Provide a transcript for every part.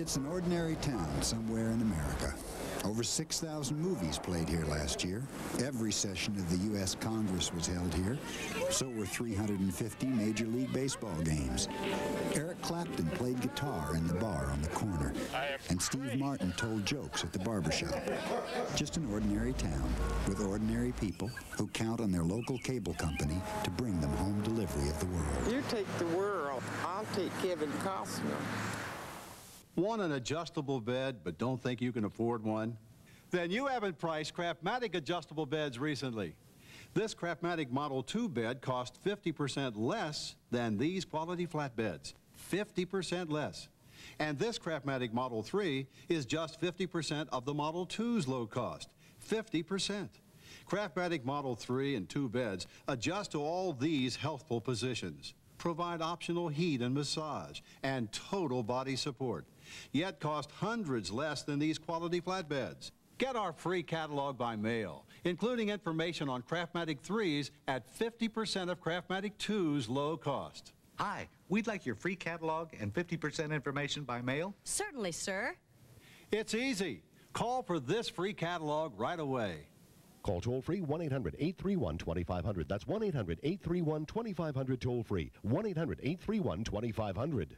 It's an ordinary town somewhere in America. Over 6,000 movies played here last year. Every session of the U.S. Congress was held here. So were 350 Major League Baseball games. Eric Clapton played guitar in the bar on the corner. And Steve Martin told jokes at the barbershop. Just an ordinary town with ordinary people who count on their local cable company to bring them home delivery of the world. You take the world, I'll take Kevin Costner. Want an adjustable bed, but don't think you can afford one? Then you haven't priced Craftmatic adjustable beds recently. This Craftmatic Model 2 bed cost 50% less than these quality flat beds. 50% less. And this Craftmatic Model 3 is just 50% of the Model 2's low cost. 50%. Craftmatic Model 3 and 2 beds adjust to all these healthful positions, provide optional heat and massage, and total body support, yet cost hundreds less than these quality flatbeds. Get our free catalog by mail, including information on Craftmatic 3s at 50% of Craftmatic 2's low cost. Hi, we'd like your free catalog and 50% information by mail. Certainly, sir. It's easy. Call for this free catalog right away. Call toll-free 1-800-831-2500. That's 1-800-831-2500 toll-free. 1-800-831-2500.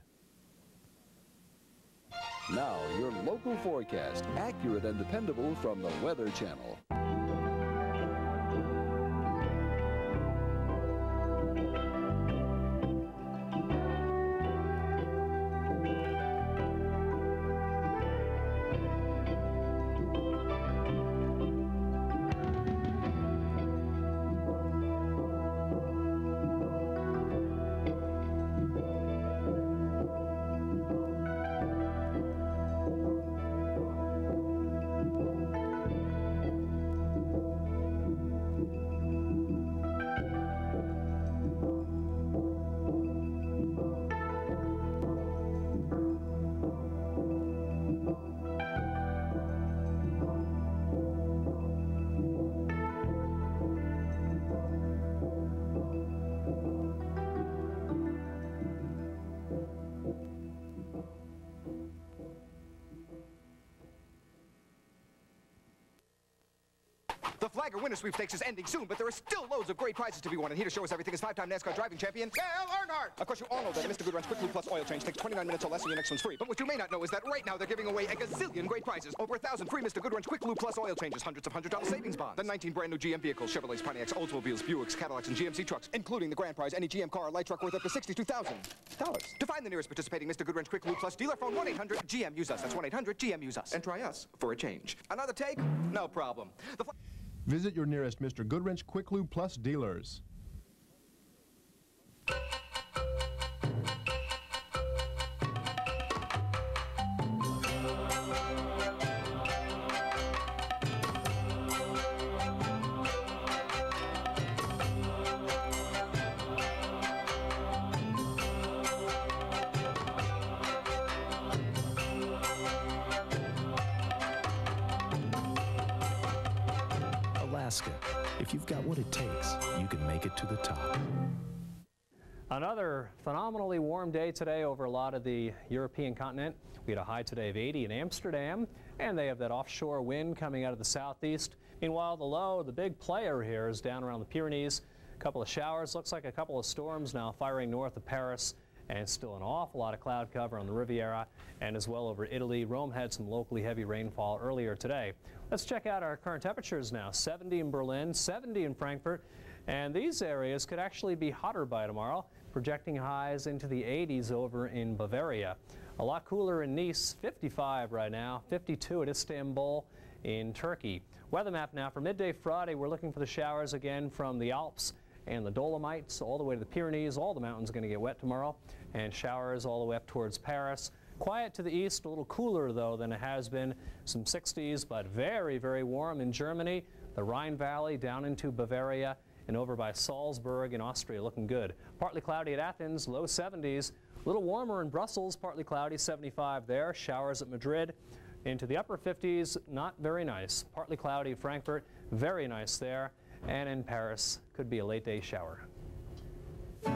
Now, your local forecast, accurate and dependable from the Weather Channel. The Flagger Winter Sweepstakes is ending soon, but there are still loads of great prizes to be won. And here to show us everything is 5-time NASCAR driving champion, Dale Earnhardt. Of course, you all know that Mr. Goodrun's Quick Lube Plus oil change takes 29 minutes or less, and your next one's free. But what you may not know is that right now they're giving away a gazillion great prizes. Over 1,000 free Mr. Goodrun's Quick Lube Plus oil changes, hundreds of $100 savings bonds, then 19 brand new GM vehicles, Chevrolets, Pontiacs, Oldsmobiles, Buicks, Cadillacs, and GMC trucks, including the grand prize, any GM car or light truck worth up to $62,000. To find the nearest participating Mr. Goodrun's Quick Lube Plus dealer, phone 1-800-GM-USE-US. That's 1-800-GM-USE-US. And try us for a change. Another take? No problem. Visit your nearest Mr. Goodwrench Quick Lube Plus dealers. If you've got what it takes, you can make it to the top. Another phenomenally warm day today over a lot of the European continent. We had a high today of 80 in Amsterdam, and they have that offshore wind coming out of the southeast. Meanwhile, the low, the big player here, is down around the Pyrenees. A couple of showers, looks like a couple of storms now firing north of Paris, and still an awful lot of cloud cover on the Riviera and as well over Italy. Rome had some locally heavy rainfall earlier today. Let's check out our current temperatures now. 70 in Berlin, 70 in Frankfurt, and these areas could actually be hotter by tomorrow, projecting highs into the 80s over in Bavaria. A lot cooler in Nice, 55 right now, 52 at Istanbul in Turkey. Weather map now for midday Friday. We're looking for the showers again from the Alps and the Dolomites all the way to the Pyrenees. All the mountains are going to get wet tomorrow, and showers all the way up towards Paris. Quiet to the east, a little cooler though than it has been. Some 60s, but very, very warm in Germany, the Rhine Valley down into Bavaria, and over by Salzburg in Austria, looking good. Partly cloudy at Athens, low 70s. A little warmer in Brussels, partly cloudy, 75 there. Showers at Madrid. Into the upper 50s, not very nice. Partly cloudy Frankfurt, very nice there. And in Paris, could be a late day shower.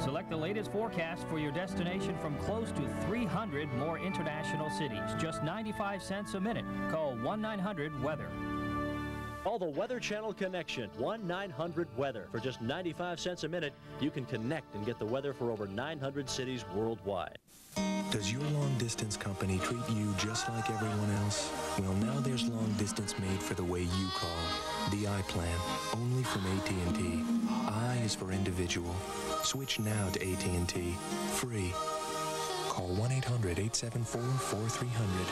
Select the latest forecast for your destination from close to 300 more international cities. Just 95 cents a minute. Call 1-900-WEATHER. Call the Weather Channel Connection, 1-900-WEATHER. For just 95 cents a minute, you can connect and get the weather for over 900 cities worldwide. Does your long-distance company treat you just like everyone else? Well, now there's long distance made for the way you call. The I plan, only from AT&T. I is for individual. Switch now to AT&T. Free. Call 1-800-874-4300.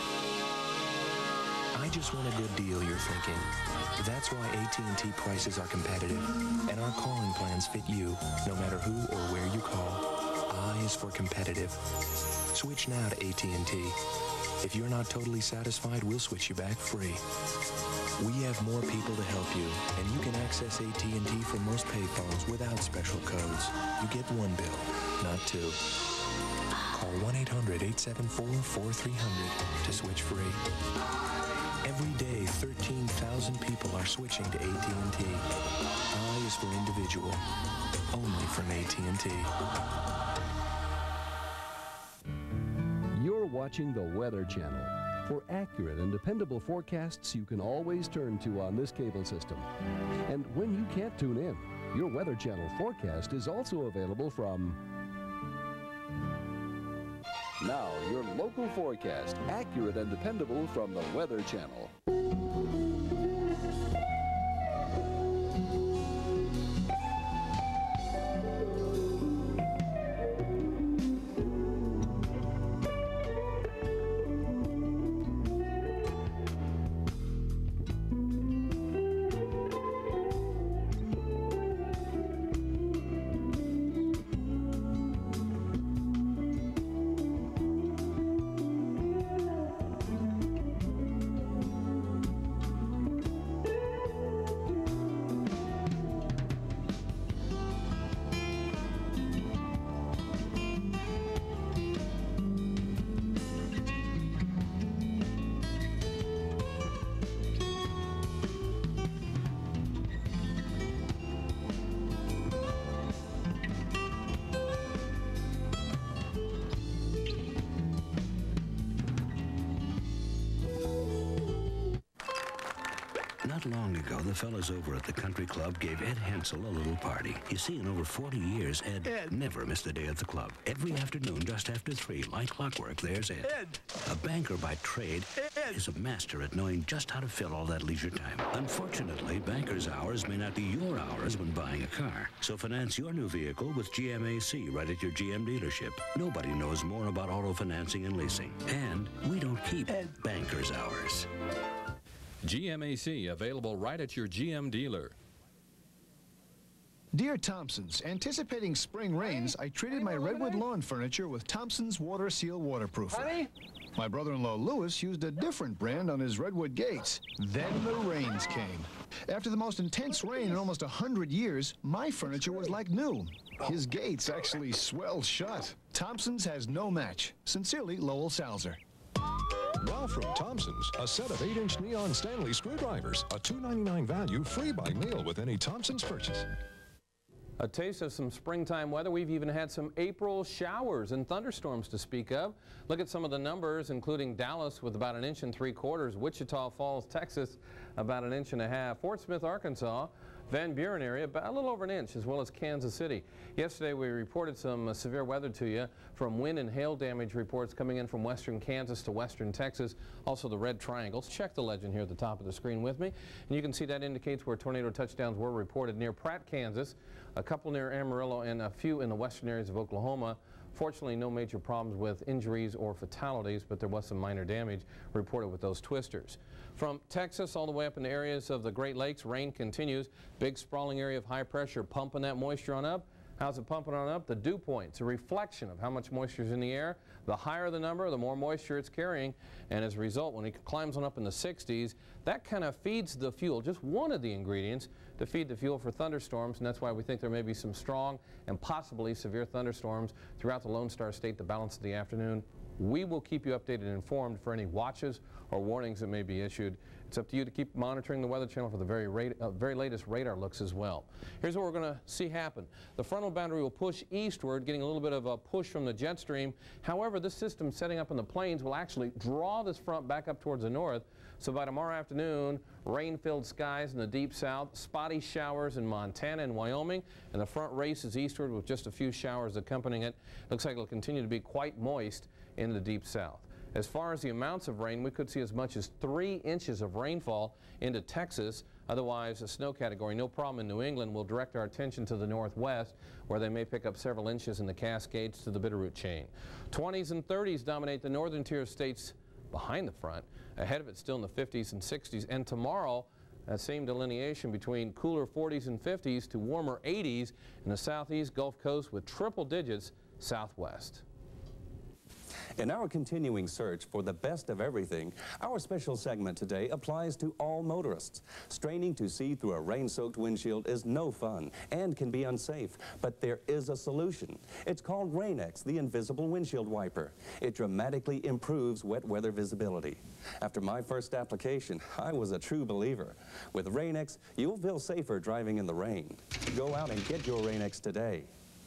I just want a good deal, you're thinking. That's why AT&T prices are competitive, and our calling plans fit you, no matter who or where you call. I is for competitive. Switch now to AT&T. If you're not totally satisfied, we'll switch you back free. We have more people to help you, and you can access AT&T from most payphones without special codes. You get one bill, not two. Call 1-800-874-4300 to switch free. Every day, 13,000 people are switching to AT&T. I is for individual, only from AT&T. You're watching the Weather Channel. For accurate and dependable forecasts you can always turn to on this cable system. And when you can't tune in, your Weather Channel forecast is also available from... Now, your local forecast, accurate and dependable from the Weather Channel. Not long ago, the fellas over at the country club gave Ed Hensel a little party. You see, in over 40 years, Ed never missed a day at the club. Every afternoon, just after 3, like clockwork, there's Ed. A banker by trade, is a master at knowing just how to fill all that leisure time. Unfortunately, banker's hours may not be your hours when buying a car. So finance your new vehicle with GMAC right at your GM dealership. Nobody knows more about auto financing and leasing. And we don't keep banker's hours. GMAC, available right at your GM dealer. Dear Thompsons, anticipating spring rains, I treated my redwood lawn furniture with Thompson's Water Seal waterproofing. Honey? My brother-in-law Louis used a different brand on his redwood gates. Then the rains came. After the most intense rain in almost 100 years, my furniture was like new. His gates actually swelled shut. Thompson's has no match. Sincerely, Lowell Salzer. Now from Thompson's, a set of 8-inch neon Stanley screwdrivers, a $2.99 value, free by mail with any Thompson's purchase. A taste of some springtime weather. We've even had some April showers and thunderstorms to speak of. Look at some of the numbers, including Dallas with about 1 3/4 inches, Wichita Falls, Texas, about 1.5 inches, Fort Smith, Arkansas, Van Buren area, about a little over 1 inch, as well as Kansas City. Yesterday we reported some severe weather to you from wind and hail damage reports coming in from western Kansas to western Texas, also the red triangles. Check the legend here at the top of the screen with me, and you can see that indicates where tornado touchdowns were reported near Pratt, Kansas, a couple near Amarillo, and a few in the western areas of Oklahoma. Fortunately, no major problems with injuries or fatalities, but there was some minor damage reported with those twisters. From Texas all the way up in the areas of the Great Lakes, rain continues. Big sprawling area of high pressure pumping that moisture on up. How's it pumping on up? The dew point. It's a reflection of how much moisture is in the air. The higher the number, the more moisture it's carrying. And as a result, when it climbs on up in the 60s, that kind of feeds the fuel, just one of the ingredients to feed the fuel for thunderstorms. And that's why we think there may be some strong and possibly severe thunderstorms throughout the Lone Star State the balance of the afternoon We will keep you updated and informed for any watches or warnings that may be issued. It's up to you to keep monitoring the Weather Channel for the very latest radar looks as well. Here's what we're going to see happen. The frontal boundary will push eastward, getting a little bit of a push from the jet stream. However, this system setting up in the plains will actually draw this front back up towards the north. So by tomorrow afternoon, rain-filled skies in the deep south, spotty showers in Montana and Wyoming, and the front races eastward with just a few showers accompanying it. Looks like it'll continue to be quite moist in the deep south. As far as the amounts of rain, we could see as much as 3 inches of rainfall into Texas. Otherwise, a snow category, no problem in New England. We'll direct our attention to the northwest, where they may pick up several inches in the Cascades to the Bitterroot chain. 20s and 30s dominate the northern tier of states behind the front. Ahead of it still in the 50s and 60s. And tomorrow, that same delineation between cooler 40s and 50s to warmer 80s in the southeast Gulf Coast with triple digits southwest. In our continuing search for the best of everything, our special segment today applies to all motorists. Straining to see through a rain-soaked windshield is no fun and can be unsafe, but there is a solution. It's called Rain-X, the invisible windshield wiper. It dramatically improves wet weather visibility. After my first application, I was a true believer. With Rain-X, you'll feel safer driving in the rain. Go out and get your Rain-X today.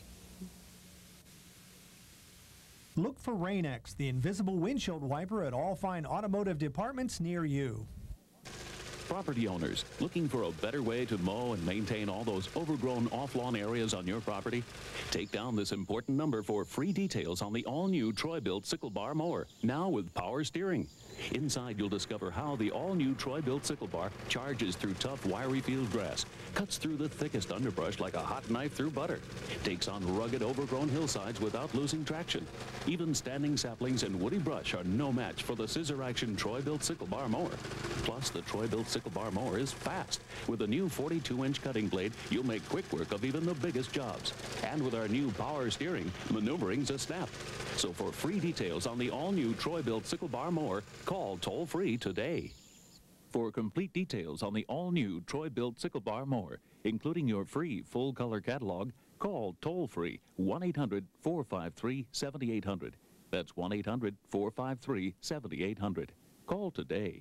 Look for Rain-X, the invisible windshield wiper, at all fine automotive departments near you. Property owners looking for a better way to mow and maintain all those overgrown off-lawn areas on your property? Take down this important number for free details on the all-new Troy-built sickle bar mower, now with power steering. Inside, you'll discover how the all-new Troy-built sickle bar charges through tough, wiry field grass, cuts through the thickest underbrush like a hot knife through butter, takes on rugged, overgrown hillsides without losing traction. Even standing saplings and woody brush are no match for the scissor-action Troy-built sickle bar mower. Plus, the Troy-built sickle bar mower is fast. With a new 42-inch cutting blade, you'll make quick work of even the biggest jobs. And with our new power steering, maneuvering's a snap. So for free details on the all-new Troy-built sickle bar mower, call toll-free today. For complete details on the all-new Troy-built sickle bar mower, including your free full-color catalog, call toll-free 1-800-453-7800. That's 1-800-453-7800. Call today.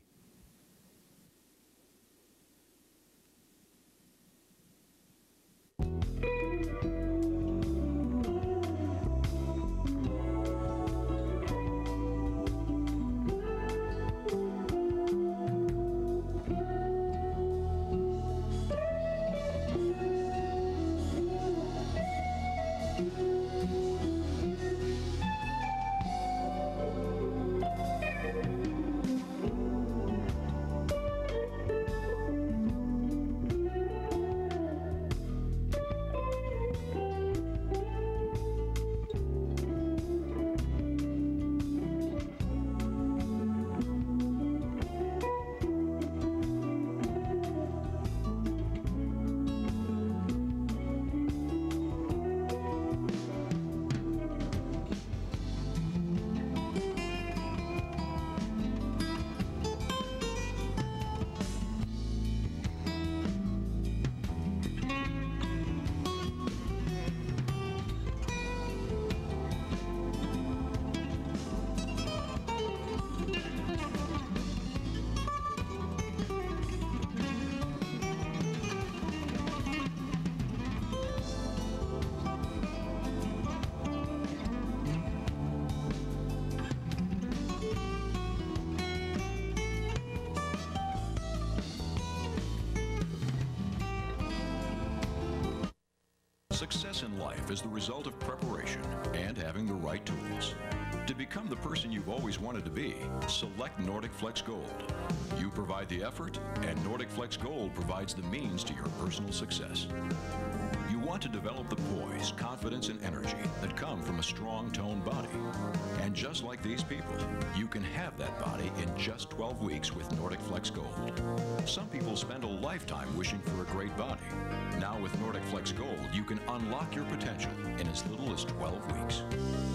Success in life is the result of preparation and having the right tools. To become the person you've always wanted to be, select Nordic Flex Gold. You provide the effort, and Nordic Flex Gold provides the means to your personal success. You want to develop the poise, confidence, and energy that come from a strong, toned body. And just like these people, you can have that body in just 12 weeks with Nordic Flex Gold. Some people spend a lifetime wishing for a great body. Now with Nordic Flex Gold, you can unlock your potential in as little as 12 weeks. Nordic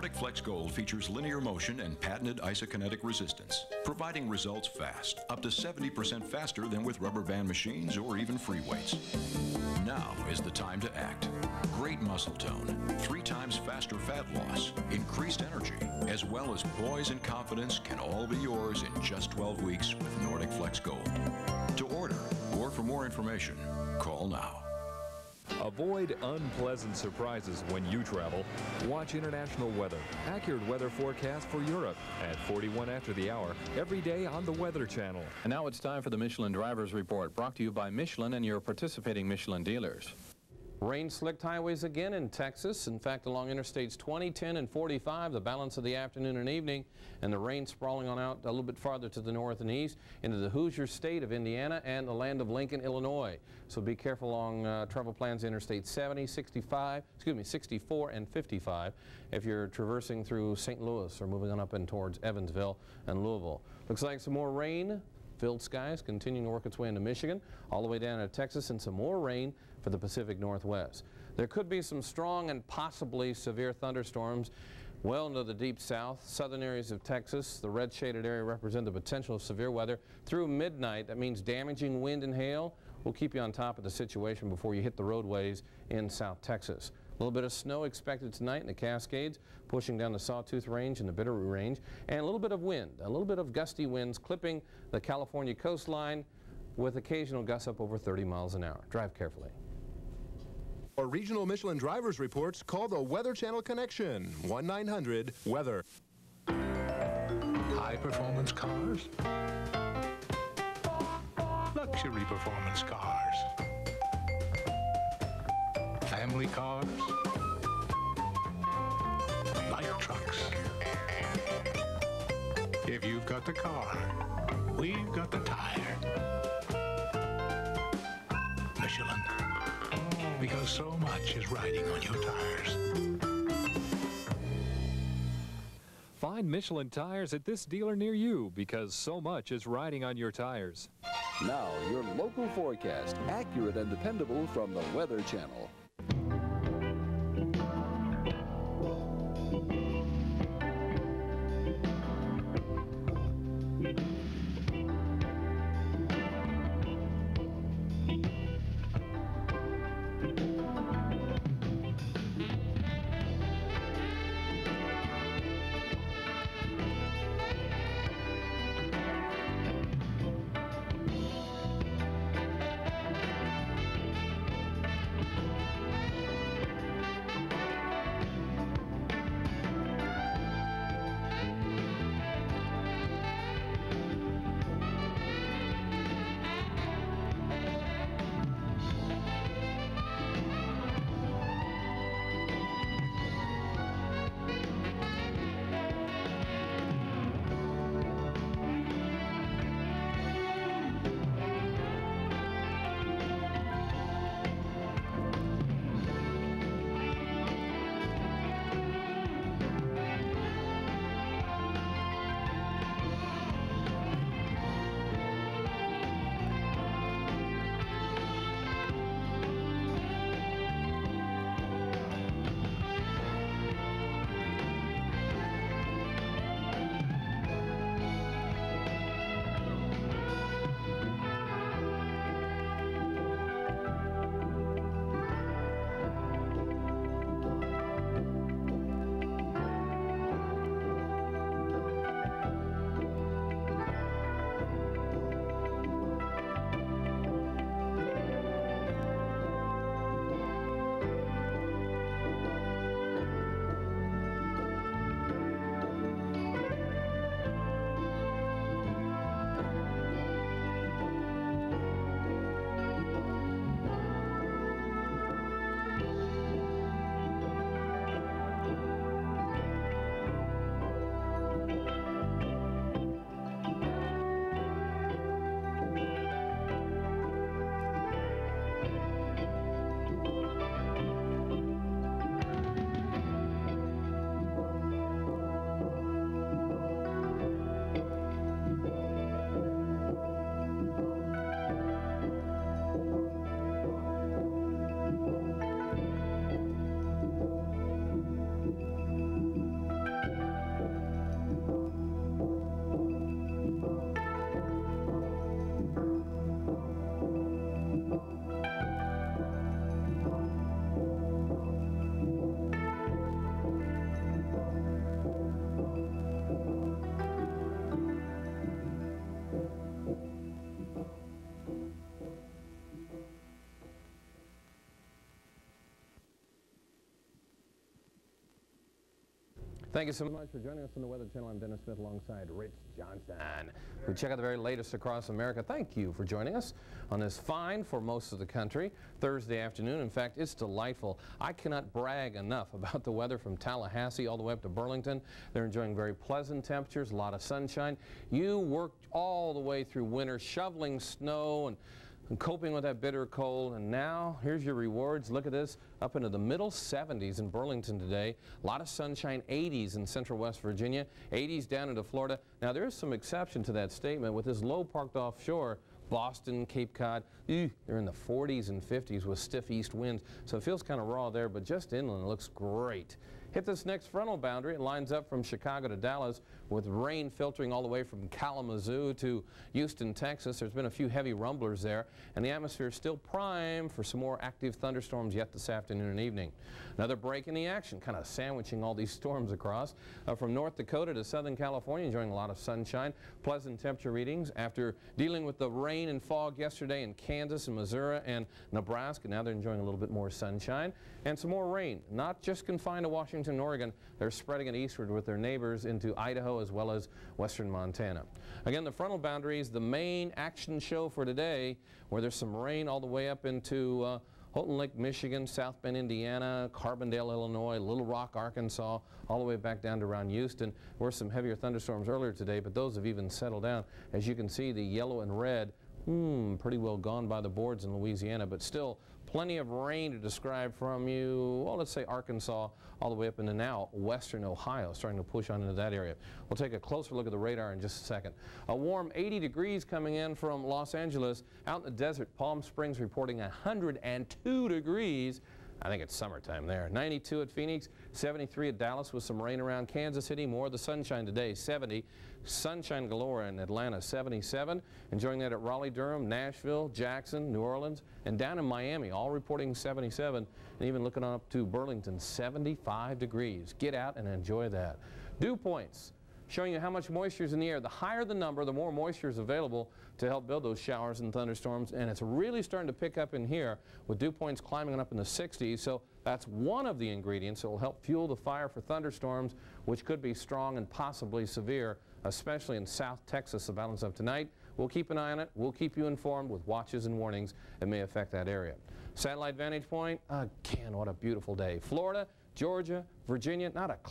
Nordic Flex Gold features linear motion and patented isokinetic resistance, providing results fast, up to 70% faster than with rubber band machines or even free weights. Now is the time to act. Great muscle tone, 3 times faster fat loss, increased energy, as well as poise and confidence can all be yours in just 12 weeks with Nordic Flex Gold. To order or for more information, call now. Avoid unpleasant surprises when you travel. Watch international weather. Accurate weather forecast for Europe at 41 after the hour every day on the Weather Channel. And now it's time for the Michelin Drivers Report, brought to you by Michelin and your participating Michelin dealers. Rain-slicked highways again in Texas. In fact, along Interstates 20, 10, and 45, the balance of the afternoon and evening, and the rain sprawling on out a little bit farther to the north and east into the Hoosier state of Indiana and the land of Lincoln, Illinois. So be careful along travel plans Interstate 70, 64, and 55 if you're traversing through St. Louis or moving on up and towards Evansville and Louisville. Looks like some more rain. Filled skies continuing to work its way into Michigan, all the way down to Texas, and some more rain for the Pacific Northwest. There could be some strong and possibly severe thunderstorms well into the deep south, southern areas of Texas. The red shaded area represent the potential of severe weather through midnight. That means damaging wind and hail. We'll keep you on top of the situation before you hit the roadways in South Texas. A little bit of snow expected tonight in the Cascades, pushing down the Sawtooth Range and the Bitterroot Range, and a little bit of wind, a little bit of gusty winds clipping the California coastline with occasional gusts up over 30 miles an hour. Drive carefully. For regional Michelin drivers reports, call the Weather Channel Connection, 1-900-WEATHER. High-performance cars, luxury performance cars, family cars, light trucks. If you've got the car, we've got the tire. Michelin, because so much is riding on your tires. Find Michelin tires at this dealer near you because so much is riding on your tires. Now, your local forecast, accurate and dependable from the Weather Channel. Thank you so much for joining us on the Weather Channel. I'm Dennis Smith alongside Rich Johnson. We check out the very latest across America. Thank you for joining us on this fine, for most of the country, Thursday afternoon. In fact, it's delightful. I cannot brag enough about the weather from Tallahassee all the way up to Burlington. They're enjoying very pleasant temperatures, a lot of sunshine. You worked all the way through winter, shoveling snow and coping with that bitter cold, and now here's your rewards. Look at this, up into the middle 70s in Burlington today. A lot of sunshine, 80s in central West Virginia, 80s down into Florida. Now there is some exception to that statement with this low parked offshore. Boston, Cape Cod, they're in the 40s and 50s with stiff east winds, so it feels kind of raw there, but just inland it looks great. Hit this next frontal boundary. It lines up from Chicago to Dallas with rain filtering all the way from Kalamazoo to Houston, Texas. There's been a few heavy rumblers there, and the atmosphere is still prime for some more active thunderstorms yet this afternoon and evening. Another break in the action, kind of sandwiching all these storms across. From North Dakota to Southern California, enjoying a lot of sunshine, pleasant temperature readings after dealing with the rain and fog yesterday in Kansas and Missouri and Nebraska. Now they're enjoying a little bit more sunshine and some more rain, not just confined to Washington and Oregon. They're spreading it eastward with their neighbors into Idaho as well as western Montana. Again, the frontal boundary is the main action show for today, where there's some rain all the way up into Houghton Lake, Michigan, South Bend, Indiana, Carbondale, Illinois, Little Rock, Arkansas, all the way back down to around Houston. There were some heavier thunderstorms earlier today, but those have even settled down. As you can see, the yellow and red, pretty well gone by the boards in Louisiana, but still plenty of rain to describe from you, well, let's say Arkansas, all the way up into now western Ohio, starting to push on into that area. We'll take a closer look at the radar in just a second. A warm 80 degrees coming in from Los Angeles. Out in the desert, Palm Springs reporting 102 degrees. I think it's summertime there. 92 at Phoenix, 73 at Dallas with some rain around Kansas City. More of the sunshine today, 70. Sunshine galore in Atlanta, 77. Enjoying that at Raleigh, Durham, Nashville, Jackson, New Orleans, and down in Miami, all reporting 77. And even looking up to Burlington, 75 degrees. Get out and enjoy that. Dew points, showing you how much moisture is in the air. The higher the number, the more moisture is available to help build those showers and thunderstorms, and it's really starting to pick up in here with dew points climbing up in the 60s, so that's one of the ingredients that will help fuel the fire for thunderstorms, which could be strong and possibly severe, especially in South Texas the balance of tonight. We'll keep an eye on it. We'll keep you informed with watches and warnings that may affect that area. Satellite vantage point, again, what a beautiful day. Florida, Georgia, Virginia, not a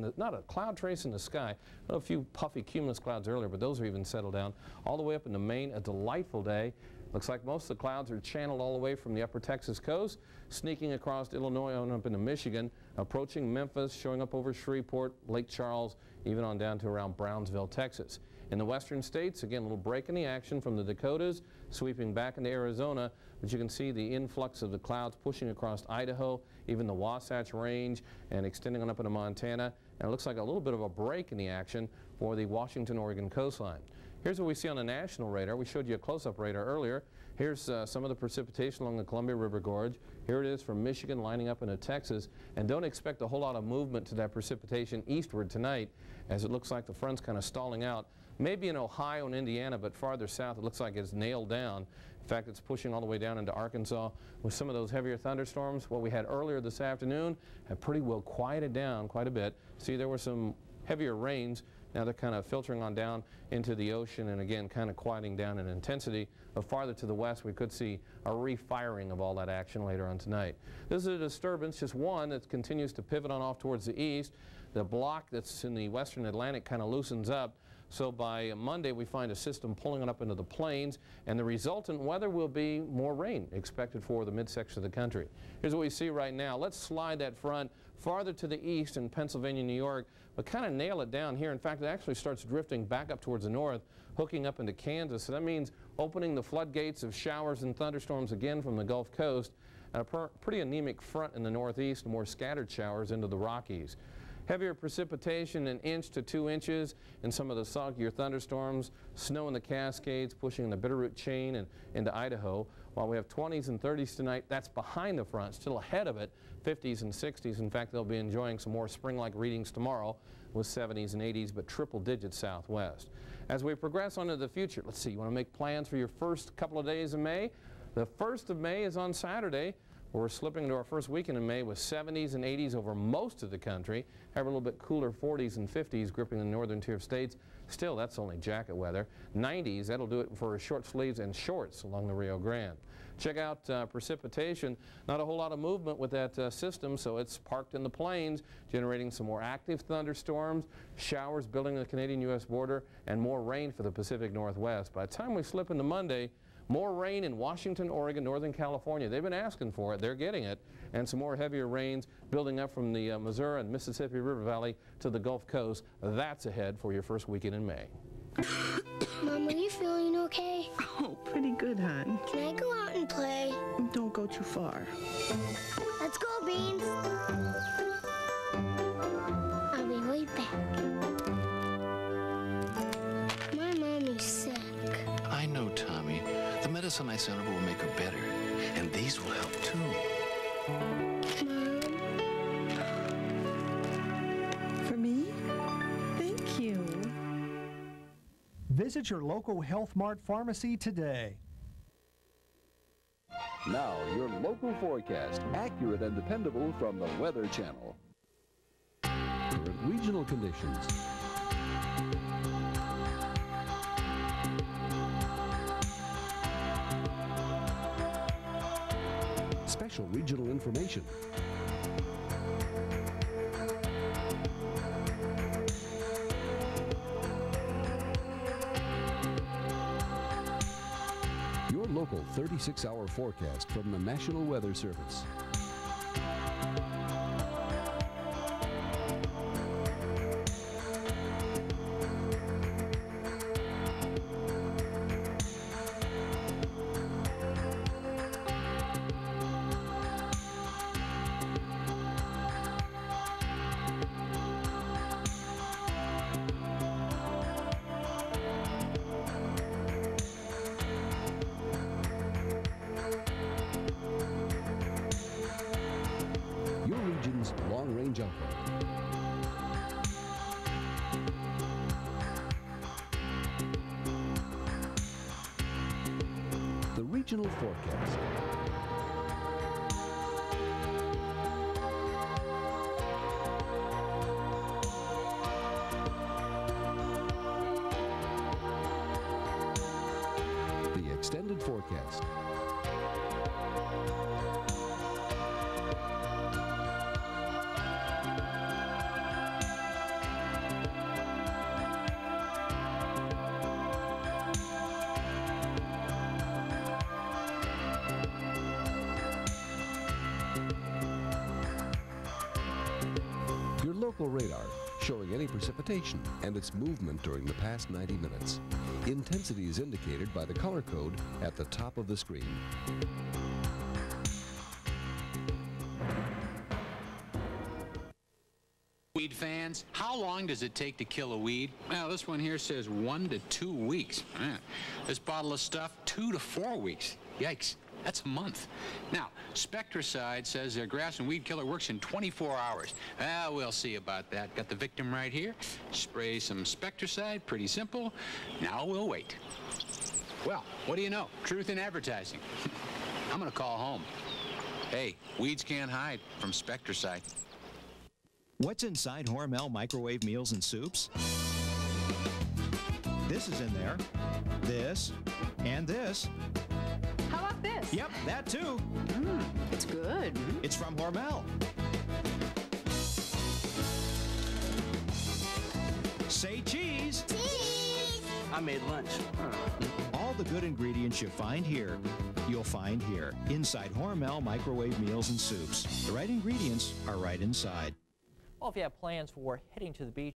cloud trace in the sky. A few puffy cumulus clouds earlier, but those are even settled down. All the way up into Maine, a delightful day. Looks like most of the clouds are channeled all the way from the upper Texas coast, sneaking across Illinois on up into Michigan, approaching Memphis, showing up over Shreveport, Lake Charles, even on down to around Brownsville, Texas. In the western states, again, a little break in the action from the Dakotas, sweeping back into Arizona, but you can see the influx of the clouds pushing across Idaho, even the Wasatch Range, and extending on up into Montana. And it looks like a little bit of a break in the action for the Washington-Oregon coastline. Here's what we see on the national radar. We showed you a close-up radar earlier. Here's some of the precipitation along the Columbia River Gorge. Here it is from Michigan lining up into Texas. And don't expect a whole lot of movement to that precipitation eastward tonight, as it looks like the front's kind of stalling out. Maybe in Ohio and Indiana, but farther south it looks like it's nailed down. In fact, it's pushing all the way down into Arkansas with some of those heavier thunderstorms. What we had earlier this afternoon have pretty well quieted down quite a bit. See, there were some heavier rains. Now they're kind of filtering on down into the ocean and again kind of quieting down in intensity. But farther to the west we could see a refiring of all that action later on tonight. This is a disturbance, just one that continues to pivot on off towards the east. The block that's in the western Atlantic kind of loosens up. So by Monday we find a system pulling it up into the plains, and the resultant weather will be more rain expected for the midsection of the country. Here's what we see right now. Let's slide that front farther to the east in Pennsylvania, New York, but kind of nail it down here. In fact, it actually starts drifting back up towards the north, hooking up into Kansas. So that means opening the floodgates of showers and thunderstorms again from the Gulf Coast, and a pretty anemic front in the northeast, more scattered showers into the Rockies. Heavier precipitation, 1 inch to 2 inches in some of the soggier thunderstorms, snow in the Cascades pushing the Bitterroot chain and into Idaho. While we have 20s and 30s tonight, that's behind the front, still ahead of it, 50s and 60s. In fact, they'll be enjoying some more spring-like readings tomorrow with 70s and 80s, but triple digits southwest. As we progress on to the future, let's see, you want to make plans for your first couple of days of May? The 1st of May is on Saturday. We're slipping into our first weekend in May with 70s and 80s over most of the country. Have a little bit cooler 40s and 50s gripping the northern tier of states. Still, that's only jacket weather. 90s, that'll do it for short sleeves and shorts along the Rio Grande. Check out precipitation. Not a whole lot of movement with that system, so it's parked in the plains, generating some more active thunderstorms, showers building the Canadian-U.S. border, and more rain for the Pacific Northwest. By the time we slip into Monday, more rain in Washington, Oregon, Northern California. They've been asking for it. They're getting it. And some more heavier rains building up from the Missouri and Mississippi River Valley to the Gulf Coast. That's ahead for your first weekend in May. Mom, are you feeling okay? Oh, pretty good, hon. Can I go out and play? Don't go too far. Let's go, Beans. I'll be right back. My mommy's sick. I know, Tommy. The medicine I sent over will make her better, and these will help too. Mom. For me? Thank you. Visit your local Health Mart pharmacy today. Now, your local forecast, accurate and dependable from the Weather Channel. Current regional conditions. Special regional information. Your local 36-hour forecast from the National Weather Service. Long-range outlook. The regional forecast. The extended forecast. Local radar showing any precipitation and its movement during the past 90 minutes. Intensity is indicated by the color code at the top of the screen. Weed fans, how long does it take to kill a weed? Well, this one here says 1 to 2 weeks. Man, this bottle of stuff, 2 to 4 weeks. Yikes. That's a month. Now, Spectracide says their grass and weed killer works in 24 hours. Well, we'll see about that. Got the victim right here. Spray some Spectracide, pretty simple. Now we'll wait. Well, what do you know? Truth in advertising. I'm gonna call home. Hey, weeds can't hide from Spectracide. What's inside Hormel microwave meals and soups? This is in there. This. And this. How about this? Yep, that too. It's good. It's from Hormel. Say cheese. Cheese. I made lunch. All the good ingredients you find here, you'll find here. Inside Hormel microwave meals and soups. The right ingredients are right inside. Well, if you have plans for heading to the beach,